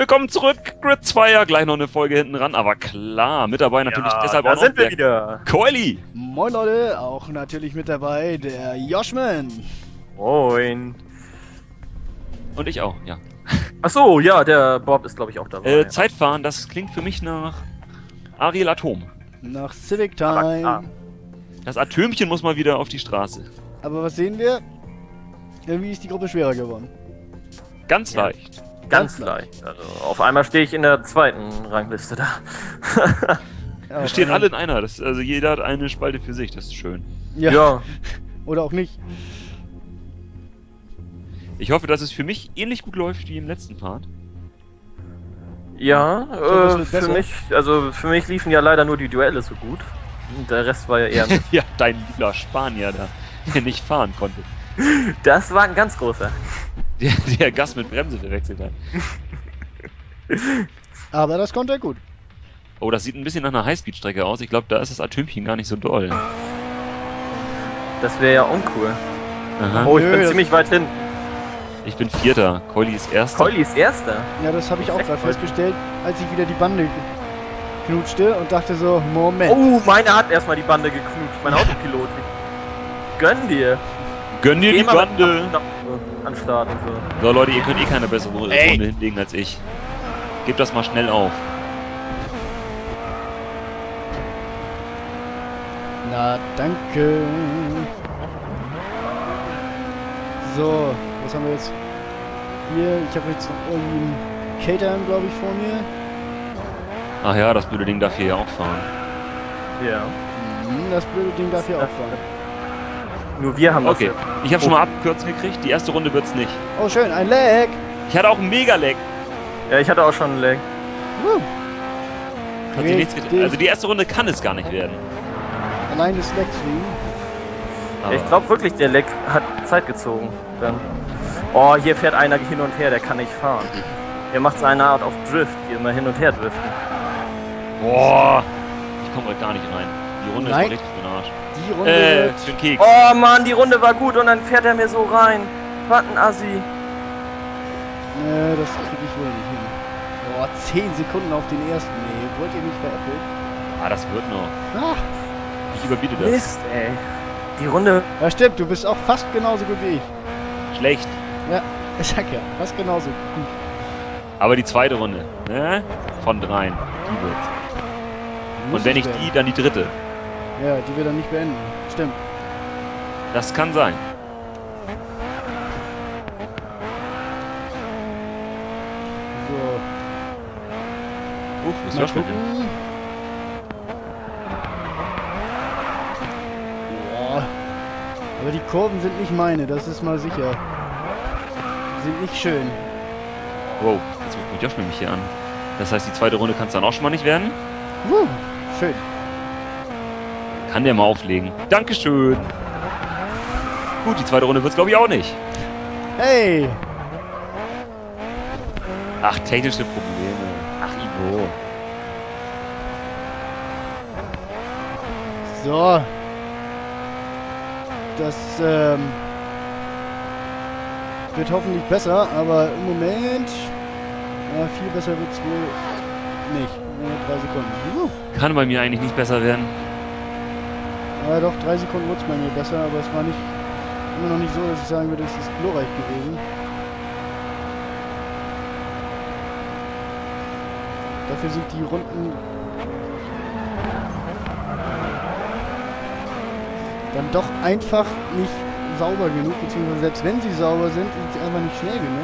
willkommen zurück, Grid 2er, gleich noch eine Folge hinten ran, aber klar, mit dabei natürlich deshalb da auch noch sind wir der wieder. Coily. Moin Leute, auch natürlich mit dabei der Joshman. Moin. Und ich auch, ja. Achso, ja, der Bob ist glaube ich auch dabei. Zeitfahren, das klingt für mich nach Ariel Atom. Nach Civic Aber Time. klar. Das Atömchen muss mal wieder auf die Straße. Aber was sehen wir? Irgendwie ist die Gruppe schwerer geworden. Ganz Ja. leicht. Ganz leicht. Also auf einmal stehe ich in der zweiten Rangliste da. Wir stehen alle in einer, also jeder hat eine Spalte für sich, das ist schön. Ja. Ja. Oder auch nicht. Ich hoffe, dass es für mich ähnlich gut läuft wie im letzten Part. Ja, das wird besser. für mich liefen ja leider nur die Duelle so gut. Und der Rest war ja eher. Ja, dein lieber Spanier da, der nicht fahren konnte. Das war ein ganz großer. Der Gas mit Bremse verwechselt hat. Aber das konnte er gut. Oh, das sieht ein bisschen nach einer Highspeed-Strecke aus. Ich glaube, da ist das Atömchen gar nicht so doll. Das wäre ja uncool. Aha. Oh, ich Nö, bin das- ziemlich weit hin. Ich bin Vierter, Coily ist Erster. Coily ist Erster. Ja, das habe ich auch Echt gerade gut. festgestellt, als ich wieder die Bande knutschte und dachte so, Moment. Oh, meine hat erstmal die Bande geknutscht. Mein Autopilot. Gönn dir. Gönn dir die Geh mal mit Bande! an Start und so. So Leute, ihr könnt eh keine bessere Runde Ey. hinlegen als ich. Gebt das mal schnell auf. Na, danke. So, was haben wir jetzt? Hier, ich habe jetzt noch irgendwie einen Caterham, glaube ich, vor mir. Ach ja, das blöde Ding darf hier ja auch fahren. Ja. Das blöde Ding darf hier auch fahren. Nur wir haben Okay, das. ich habe schon mal abkürzen gekriegt. Die erste Runde wird's nicht. Oh, schön, ein Lag. Ich hatte auch einen Mega-Lag. Ja, ich hatte auch schon einen Lag. Hat sich nichts getan. Also die erste Runde kann es gar nicht werden. Allein das Lag fliegen. Aber Ich glaube wirklich, der Lag hat Zeit gezogen. Dann. Oh, hier fährt einer hin und her, der kann nicht fahren. Der macht seine Art auf Drift, hier immer hin und her driften. boah, ich komme heute gar nicht rein. Die Runde Nein. ist richtig für den Arsch. Die Runde wird... Für den Keks. Oh Mann, die Runde war gut und dann fährt er mir so rein. Was ein Assi. Nee, das krieg ich wohl nicht hin. Boah, 10 Sekunden auf den ersten. Nee, wollt ihr nicht veräppeln? Ah, das wird noch. Ah, Ich überbiete das. Mist, ey. Die Runde. ja stimmt, du bist auch fast genauso gut wie ich. Schlecht. Ja, ich sag ja, fast genauso gut. Aber die zweite Runde, ne? Von dreien. Die wird's. Muss Und wenn es nicht werden. die, dann die dritte. Ja, die wir dann nicht beenden. Stimmt. Das kann sein. So, Ist mal ja schon. gucken. Boah. Aber die Kurven sind nicht meine, das ist mal sicher. Die sind nicht schön. Wow, jetzt ruft Josh mich hier an. Das heißt, die zweite Runde kann es dann auch schon mal nicht werden. Schön. Kann der mal auflegen. Dankeschön. Gut, die zweite Runde wird es glaube ich auch nicht. Hey! Ach, technische Probleme. Ach, Ivo. So. Das wird hoffentlich besser, aber im Moment viel besser wird es wohl nicht. Nur 3 Sekunden. Kann bei mir eigentlich nicht besser werden. Ja doch, 3 Sekunden wurde es bei mir besser, aber es war nicht immer noch nicht so, dass ich sagen würde, es ist glorreich gewesen. Dafür sind die Runden dann doch einfach nicht sauber genug, beziehungsweise selbst wenn sie sauber sind, sind sie einfach nicht schnell genug.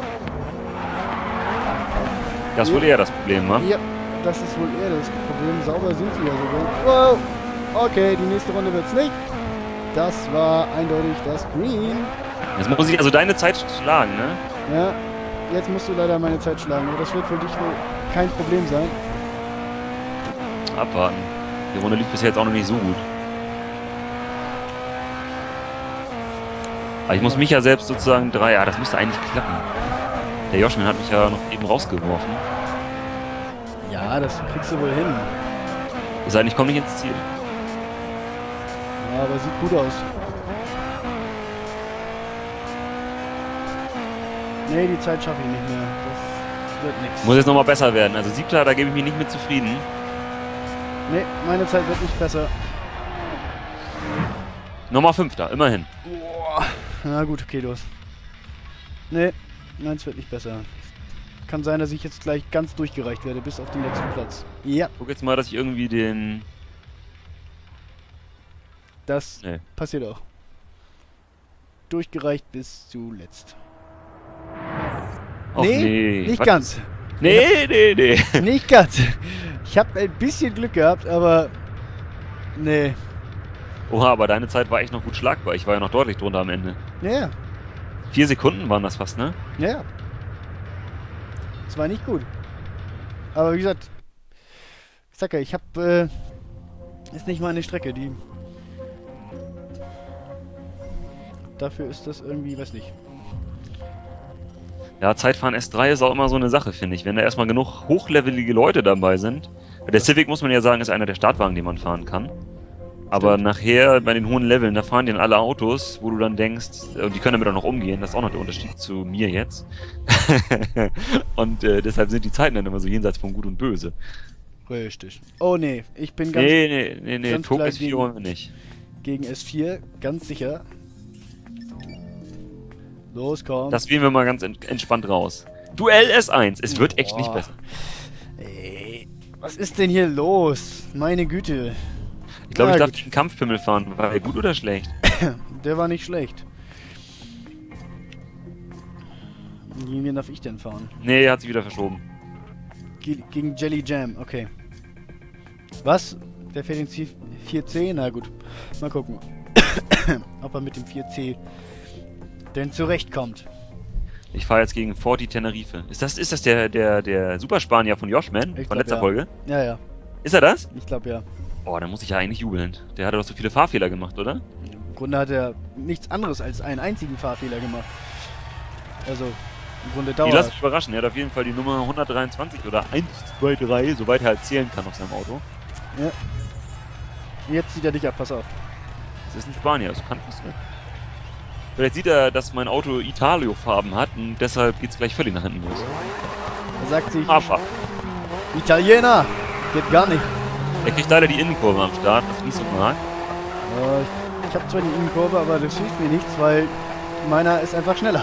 Das ist wohl eher das Problem, wa? Ja, das ist wohl eher das Problem. Sauber sind sie ja sogar. Wow! Okay, die nächste Runde wird's nicht. Das war eindeutig das Green. Jetzt muss ich also deine Zeit schlagen, ne? Ja, jetzt musst du leider meine Zeit schlagen, aber das wird für dich wohl kein Problem sein. Abwarten. Die Runde lief bisher jetzt auch noch nicht so gut. Aber ich muss mich ja selbst sozusagen ja, das müsste eigentlich klappen. Der Joshman hat mich ja noch eben rausgeworfen. Ja, das kriegst du wohl hin. Es sei denn, ich komme nicht ins Ziel. Ja, aber sieht gut aus. Nee, die Zeit schaffe ich nicht mehr. wird nichts. Muss jetzt nochmal besser werden. Also 7. Da gebe ich mich nicht mit zufrieden. Nee, meine Zeit wird nicht besser. Nochmal 5. Immerhin. Boah. Na gut, okay, los. Nee, meins wird nicht besser. Kann sein, dass ich jetzt gleich ganz durchgereicht werde, bis auf den letzten Platz. Ja. Guck jetzt mal, dass ich irgendwie den... Das Nee. passiert auch. Durchgereicht bis zuletzt. Och, nee. nicht Was? ganz. Nee. Nicht ganz. Ich habe ein bisschen Glück gehabt, aber... Nee. Oha, aber deine Zeit war echt noch gut schlagbar. Ich war ja noch deutlich drunter am Ende. Ja, 4 Sekunden waren das fast, ne? ja. Das war nicht gut. Aber wie gesagt, ich sag ja, ich habe... ist nicht meine Strecke, die... Dafür ist das irgendwie, weiß nicht. Ja, Zeitfahren S3 ist auch immer so eine Sache, finde ich. Wenn da erstmal genug hochlevelige Leute dabei sind. Der Civic, muss man ja sagen, ist einer der Startwagen, den man fahren kann. Aber nachher bei den hohen Leveln, da fahren die dann alle Autos, wo du dann denkst, die können damit auch noch umgehen. Das ist auch noch der Unterschied zu mir jetzt. Und deshalb sind die Zeiten dann immer so jenseits von Gut und Böse. Richtig. Oh nee, ich bin ganz Nee, ganz Tok klar S4 wollen wir nicht. gegen S4, ganz sicher. Los, komm. Das wählen wir mal ganz entspannt raus. Duell S1, es wird echt nicht besser. Ey, was ist denn hier los? Meine Güte. Ich glaube, Na ich darf gut. den Kampfpimmel fahren. War der gut oder schlecht? Der war nicht schlecht. Gegen wen darf ich denn fahren? Nee, er hat sich wieder verschoben. Gegen Jelly Jam, okay. Was? Der fährt den 4C? Na gut. Mal gucken. Ob er mit dem 4C denn zurechtkommt. Ich fahre jetzt gegen Forti Tenerife. Ist das der Superspanier von Joshman? Ich Von glaub, letzter ja. Folge? Ja, ja. Ist er das? Ich glaube ja. Oh, dann muss ich ja eigentlich jubeln. Der hatte doch so viele Fahrfehler gemacht, oder? Im Grunde hat er nichts anderes als einen einzigen Fahrfehler gemacht. Also, im Grunde Die dauert. lass mich überraschen. Er hat auf jeden Fall die Nummer 123 oder 1, 2, 3, soweit er halt zählen kann auf seinem Auto. Ja. Jetzt zieht er dich ab, pass auf. Das ist ein Spanier, das kann das nicht. Vielleicht sieht er, dass mein Auto Italio-Farben hat und deshalb geht's gleich völlig nach hinten los. Er sagt sich, Aber Italiener! Geht gar nicht. er kriegt leider die Innenkurve am Start, was ich nicht so mag. Ich habe zwar die Innenkurve, aber das hilft mir nichts, weil meiner ist einfach schneller.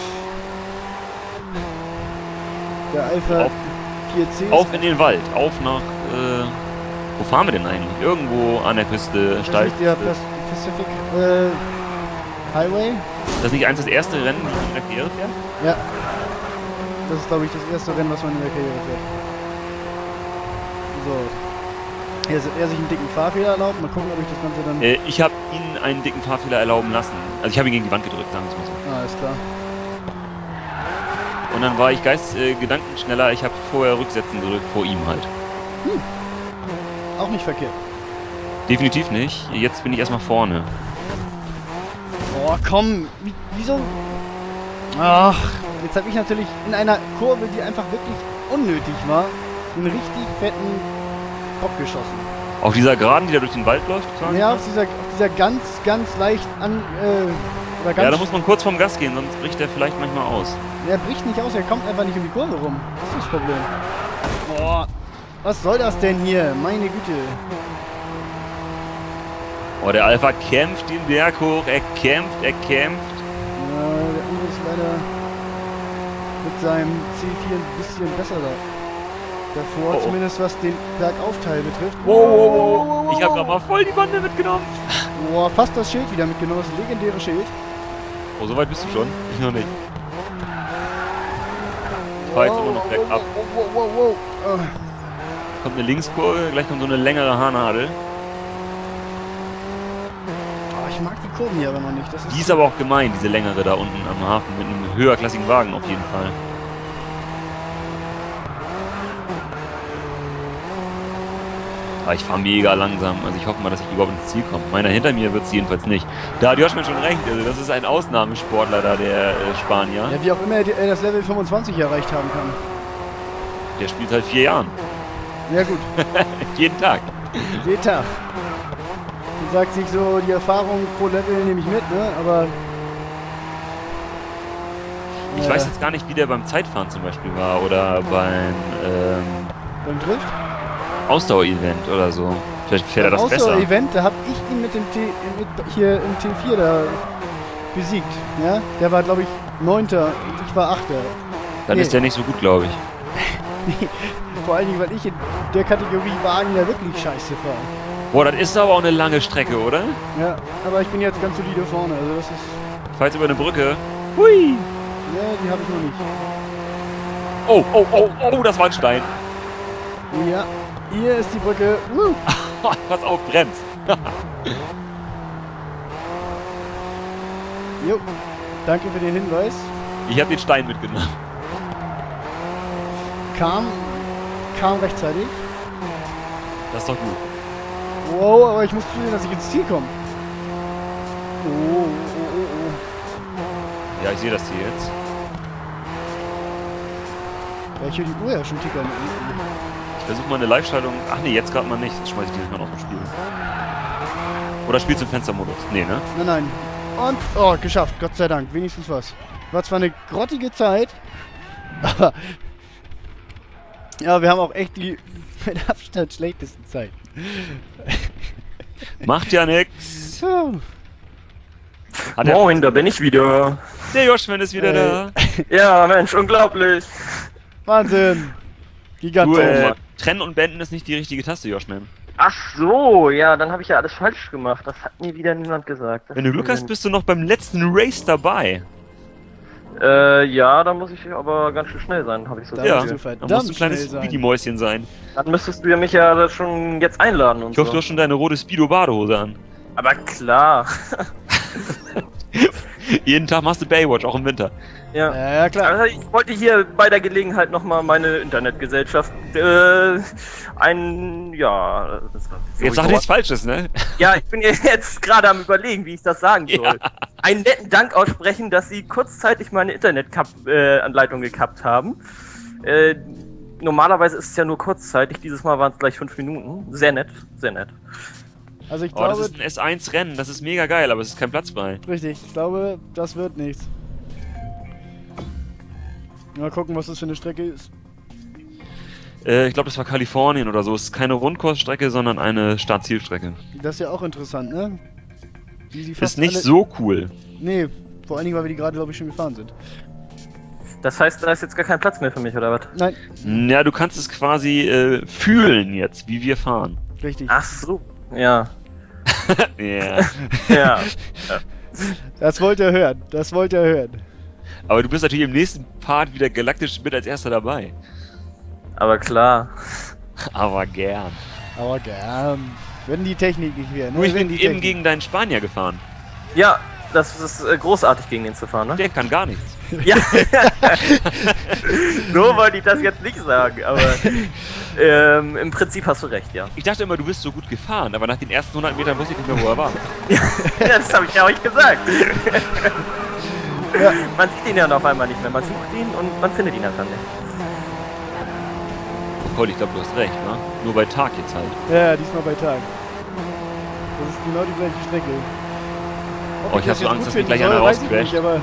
Der Alpha Auf, 4C auf in den Wald, auf nach, wo fahren wir denn eigentlich? Irgendwo an der Küste, ist steil. nicht der Pacific Highway. Das ist nicht eins das erste Rennen, die man in der Karriere fährt? Ja. Das ist, glaube ich, das erste Rennen, was man in der Karriere fährt. So. Hier hat er sich einen dicken Fahrfehler erlaubt. Mal gucken, ob ich das Ganze dann... Ich habe ihn einen dicken Fahrfehler erlauben lassen. Also ich habe ihn gegen die Wand gedrückt, sagen wir es mal so. Alles klar. Und dann war ich gedankenschneller. Ich habe vorher Rücksetzen gedrückt, vor ihm halt. Auch nicht verkehrt. Definitiv nicht. Jetzt bin ich erstmal vorne. Oh, komm. Wieso? Ach, jetzt habe ich natürlich in einer Kurve, die einfach wirklich unnötig war, einen richtig fetten Bock geschossen. Auf dieser Geraden, die da durch den Wald läuft? quasi? Ja, auf dieser ganz leicht oder ganz... Ja, da muss man kurz vorm Gas gehen, sonst bricht der vielleicht manchmal aus. Er bricht nicht aus, er kommt einfach nicht um die Kurve rum. Das ist das Problem. Boah, was soll das denn hier? Meine Güte. Oh, der Alpha kämpft den Berg hoch, er kämpft. Ja, der andere ist leider mit seinem C4 ein bisschen besser davor, Oh. zumindest was den Bergaufteil betrifft. Wow. Ich habe gerade mal voll die Bande mitgenommen. Boah, fast das Schild wieder mitgenommen, das legendäre Schild. Oh, so weit bist du schon? Ich noch nicht. Ich fahr jetzt immer noch bergab. Wow. Kommt eine Linkskurve, gleich kommt so eine längere Haarnadel. Ich mag die Kurven hier aber noch nicht. Das Die ist aber auch gemein, diese längere da unten am Hafen, mit einem höherklassigen Wagen auf jeden Fall. Aber ich fahre mega langsam, also ich hoffe mal, dass ich überhaupt ins Ziel komme. Meiner hinter mir wird es jedenfalls nicht. Da hat Joshman schon recht, also das ist ein Ausnahmesportler da, der Spanier. Ja, wie auch immer er das Level 25 erreicht haben kann. Der spielt seit 4 Jahren. Ja gut, Jeden Tag. jeden Tag. Man sagt sich so, die Erfahrung pro Level nehme ich mit, ne? Aber Ich weiß jetzt gar nicht, wie der beim Zeitfahren zum Beispiel war oder beim Beim Drift? Ausdauer-Event oder so. Vielleicht fährt er das besser. Ausdauer-Event, da habe ich ihn mit dem hier im T4 da besiegt. Ja? Der war, glaube ich, 9. und ich war 8. Dann ist der nicht so gut, glaube ich. Nee, vor allen Dingen, weil ich in der Kategorie Wagen ja wirklich scheiße fahre. Boah, das ist aber auch eine lange Strecke, oder? Ja, aber ich bin jetzt ganz solide vorne, also das ist... Ich fahr jetzt über eine Brücke. Hui! Ja, die habe ich noch nicht. Oh, oh, oh, oh, das war ein Stein. Ja, hier ist die Brücke. Pass auf, bremst. Jo, danke für den Hinweis. Ich habe den Stein mitgenommen. Kam rechtzeitig. Das ist doch gut. Wow, aber ich muss zusehen, dass ich ins Ziel komme. Oh. Ja, ich sehe das hier jetzt. Ja, ich höre die Uhr ja schon tickern. Ich versuche mal eine Live-Schaltung. Ach nee, jetzt gerade mal nicht. Jetzt schmeiße ich die nicht mehr aus dem Spiel. Oder spielst du im Fenstermodus? Nee, ne? Nein. Und, oh, geschafft. Gott sei Dank. Wenigstens was. War zwar eine grottige Zeit, aber... Ja, wir haben auch echt die mit Abstand schlechtesten Zeit. Macht ja nix. So. Moin, da bin ich wieder. Der Joshman ist wieder da. Ja, Mensch, unglaublich. Wahnsinn. Gigantisch. Du, trennen und beenden ist nicht die richtige Taste, Joshman. Ach so, ja, dann habe ich ja alles falsch gemacht. Das hat mir wieder niemand gesagt. Wenn du Glück hast, bist du noch beim letzten Race dabei. Ja, da muss ich aber ganz schön schnell sein, habe ich so Ja, gesagt. da musst du ein kleines Speedy-Mäuschen sein. Dann müsstest du ja mich ja schon jetzt einladen und Ich hoffe, du hast schon deine rote Speedo-Badehose an. Aber klar. Jeden Tag machst du Baywatch, auch im Winter. Ja, klar. Also ich wollte hier bei der Gelegenheit nochmal meine Internetgesellschaft Jetzt sag nichts Falsches, ne? Ja, ich bin jetzt gerade am Überlegen, wie ich das sagen soll. Ja. Einen netten Dank aussprechen, dass sie kurzzeitig meine Internetanleitung gekappt haben. Normalerweise ist es ja nur kurzzeitig, dieses Mal waren es gleich 5 Minuten. Sehr nett, sehr nett. Also ich Oh, das glaube... ist ein S1-Rennen, das ist mega geil, aber es ist kein Platz frei. Richtig, ich glaube, das wird nichts. Mal gucken, was das für eine Strecke ist. Ich glaube, das war Kalifornien oder so. Es ist keine Rundkursstrecke, sondern eine Start-Ziel-Strecke. Das ist ja auch interessant, ne? Die Ist nicht so cool. Nee, vor allen Dingen, weil wir die gerade, glaube ich, schon gefahren sind. Das heißt, da ist jetzt gar kein Platz mehr für mich, oder was? Nein, Ja, du kannst es quasi fühlen jetzt, wie wir fahren. richtig. Ach so. Ja. Ja. Ja. Das wollte er hören, das wollte er hören. Aber du bist natürlich im nächsten Part wieder galaktisch mit als erster dabei. Aber klar. Aber gern. Aber gern. Wenn die Technik nicht wäre, ne? Nur ich Wenn bin die eben Technik- gegen deinen Spanier gefahren. Ja, das ist großartig, gegen den zu fahren, ne? Der kann gar nichts. Ja. So wollte ich das jetzt nicht sagen, aber im Prinzip hast du recht, ja. Ich dachte immer, du bist so gut gefahren, aber nach den ersten 100 Metern wusste ich nicht mehr, wo er war. Ja, das habe ich ja euch gesagt. Ja. Man sieht ihn ja auf einmal nicht mehr. Man sucht ihn und man findet ihn einfach nicht. Paul, ich glaube, du hast recht, ne? Nur bei Tag jetzt halt. Ja, diesmal bei Tag. Das ist genau die gleiche Strecke. Ob Oh, ich hab das so jetzt Angst, gut dass mich finden gleich einer soll, weiß ich rauscrasht. nicht, aber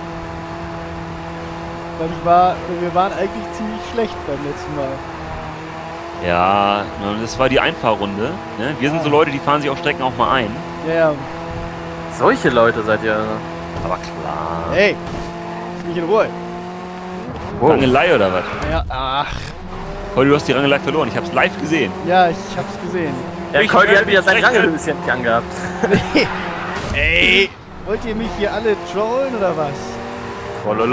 wir waren eigentlich ziemlich schlecht beim letzten Mal. Ja, das war die Einfahrrunde. Ne? Wir sind so Leute, die fahren sich auf Strecken auch mal ein. Ja. Solche Leute seid ihr. Aber klar. Hey, lass mich in Ruhe. Rangelei oder was? Ja, ach. Paul, du hast die Rangelei verloren. Ich hab's live gesehen. Ja, ich hab's gesehen. Der Colby hat wieder sein Rangelhöschen nicht angehabt. Ey, wollt ihr mich hier alle trollen oder was? Ja, das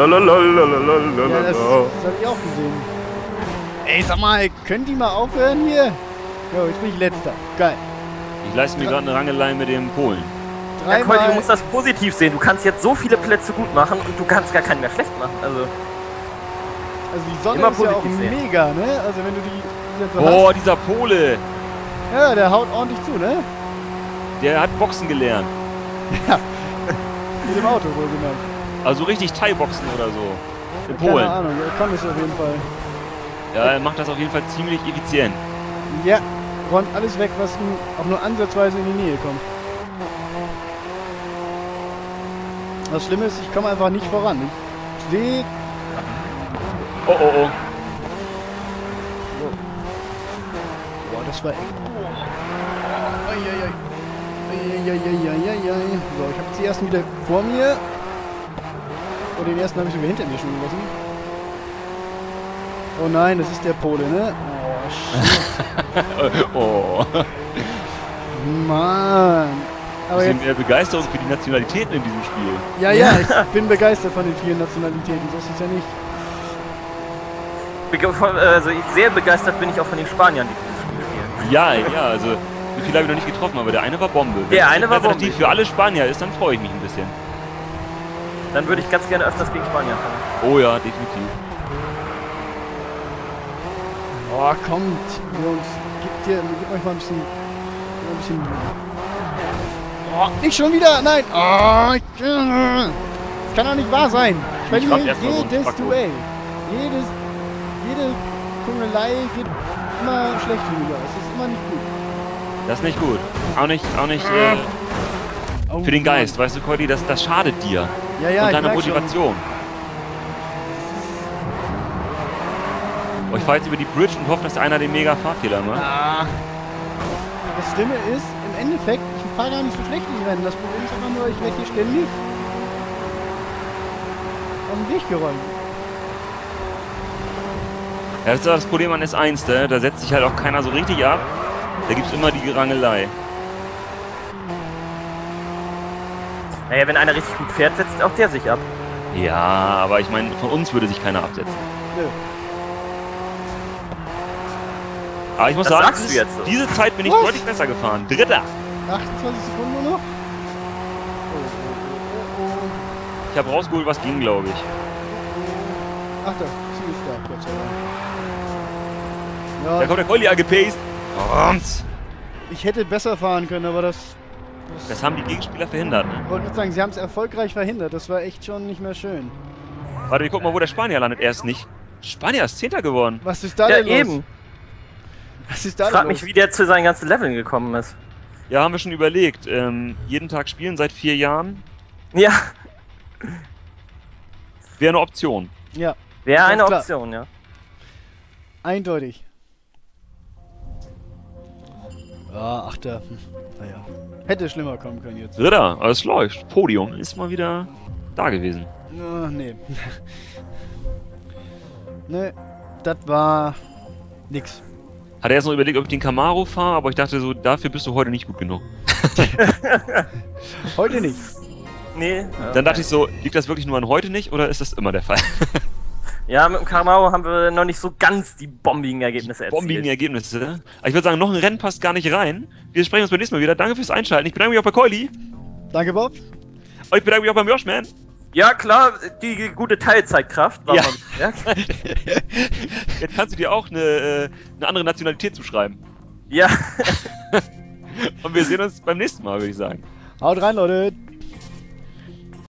hab ich auch gesehen. Ey, sag mal, könnt ihr mal aufhören hier? Jo, jetzt bin ich letzter. Geil. Ich leiste mir gerade eine Rangelei mit dem Polen. Ja, Colby, du Dreimal. musst das positiv sehen. Du kannst jetzt so viele Plätze gut machen und du kannst gar keinen mehr schlecht machen. Also, Also die Sonne immer ist ja auch positiv sehen. mega, ne? Also wenn du die jetzt so Oh, dieser Pole. hast. Ja, der haut ordentlich zu, ne? Der hat Boxen gelernt. Mit dem Auto wohl gemeint. Also richtig Thai-Boxen oder so. In Keine Polen. Ahnung, er kann es auf jeden Fall. Ja, er macht das auf jeden Fall ziemlich effizient. Ja, räumt alles weg, was auch nur ansatzweise in die Nähe kommt. Das Schlimme ist, ich komme einfach nicht voran. Ich sehe... Oh, oh, oh. Boah, das war eng. Eieiei. Eieiei. So, ich habe jetzt die ersten wieder vor mir. Oh, den ersten habe ich sogar hinter mir schon gelassen. Oh nein, das ist der Pole, ne? Oh, shit. Oh. Mann. Aber Bisschen jetzt, mehr Begeisterung für die Nationalitäten in diesem Spiel. ja, ja, ich bin begeistert von den vielen Nationalitäten. So ist es ja nicht. Also sehr begeistert bin ich auch von den Spaniern, die dieses Spiel spielen. Ja, ja, also so viele habe ich noch nicht getroffen, aber der eine war Bombe. Der eine war Wenn Bombe. attraktiv für alle Spanier ist, dann freue ich mich ein bisschen. Dann würde ich ganz gerne öfters gegen Spanier fahren. Oh ja, definitiv. Oh, kommt, Jungs. Gebt euch mal ein bisschen... Oh, nicht schon wieder! Nein! Oh, das kann doch nicht wahr sein! Ich verliere jedes Duell. Jede Kungelei geht immer schlecht wieder. Es ist immer nicht gut. Das ist nicht gut. Auch nicht Oh, für den Geist, weißt du, Cody, das schadet dir. Ja, ja, und deiner ich merk schon. Motivation. Oh, ich fahre jetzt über die Bridge und hoffe, dass einer den mega Fahrfehler macht. Ah. Das Schlimme ist, im Endeffekt, ich fahre gar nicht so schlecht die Rennen. Das Problem ist einfach nur, ich werde hier ständig aus dem Weg geräumt. Ja, das ist das Problem an S1, ne? Da setzt sich halt auch keiner so richtig ab. Da gibt es immer die Gerangelei. Naja, wenn einer richtig gut fährt, setzt auch der sich ab. Ja, aber ich meine, von uns würde sich keiner absetzen. Nö. Aber ich muss Das sagen, sagst du jetzt so. diese Zeit bin ich Was? deutlich besser gefahren. Dritter! 28 Sekunden nur noch? Oh. Ich habe rausgeholt, was ging, glaube ich. Ach, da, sie ist da. Gott sei Dank. Da Ja, kommt der Colli angepaced. Und ich hätte besser fahren können, aber das das haben die Gegenspieler verhindert. Ne? ich wollte gerade sagen, sie haben es erfolgreich verhindert. Das war echt schon nicht mehr schön. Warte, wir gucken mal, wo der Spanier landet. Er ist nicht. Spanier ist 10. geworden. Was ist da Ja, denn los? eben. Was ist Ich da denn frag los? mich, wie der zu seinen ganzen Leveln gekommen ist. Ja, haben wir schon überlegt. Jeden Tag spielen seit 4 Jahren Ja, wäre eine Option. Ja, wäre eine klar. Option, ja. eindeutig. Ah, ach da. Naja. Hätte schlimmer kommen können jetzt. Ritter, alles läuft. Podium ist mal wieder da gewesen. Nee. Nee, das war nix. Hat er jetzt noch überlegt, ob ich den Camaro fahre, aber ich dachte so, dafür bist du heute nicht gut genug. Heute nicht. Nee. Dann dachte ich so, liegt das wirklich nur an heute nicht oder ist das immer der Fall? Ja, mit dem Camaro haben wir noch nicht so ganz die bombigen Ergebnisse erzielt. Bombigen Ergebnisse. Aber ich würde sagen, noch ein Rennen passt gar nicht rein. Wir sprechen uns beim nächsten Mal wieder. Danke fürs Einschalten. Ich bedanke mich auch bei Colli. Danke, Bob. Und ich bedanke mich auch beim Joshman. Ja, klar, die gute Teilzeitkraft. War Ja. mal, Jetzt kannst du dir auch eine andere Nationalität zuschreiben. ja. Und wir sehen uns beim nächsten Mal, würde ich sagen. Haut rein, Leute.